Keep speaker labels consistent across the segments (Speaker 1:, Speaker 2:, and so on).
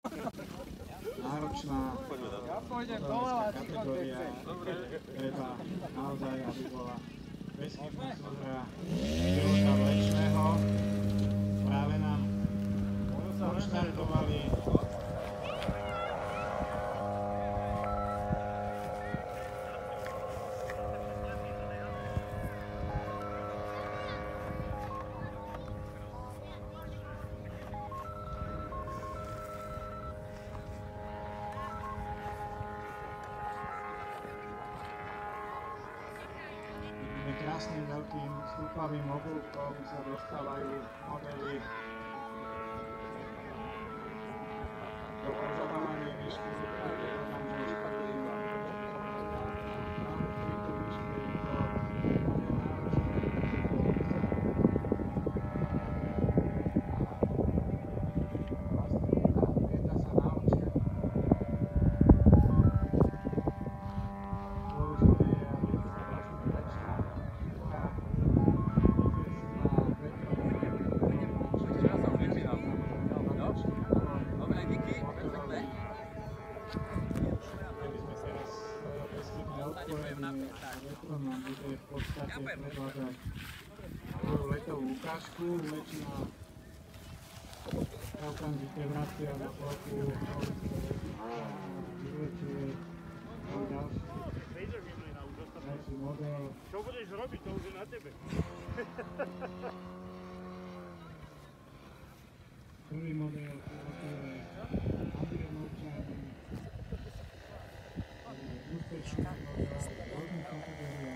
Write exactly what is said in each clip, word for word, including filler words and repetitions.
Speaker 1: náročná kategória. Treba naozaj, aby bola bezchybná súhra pilota Mlečného. Práve nám odštartovali krásnym veľkým stúpavým obľúkom sa dostávajú modely do požadovanej výšky. Vetro nám bude v podstate predvádzať svoju letovú ukážku. Mlečná okamžite vracia do plochu, vyletuje ďalší model.
Speaker 2: Čo budeš robiť, to už je na tebe.
Speaker 1: Prvý model pilotuje Andrej Novčány. Úspešný model, hodný kategória.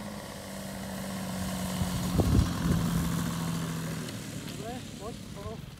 Speaker 1: Dobre, poď, poď.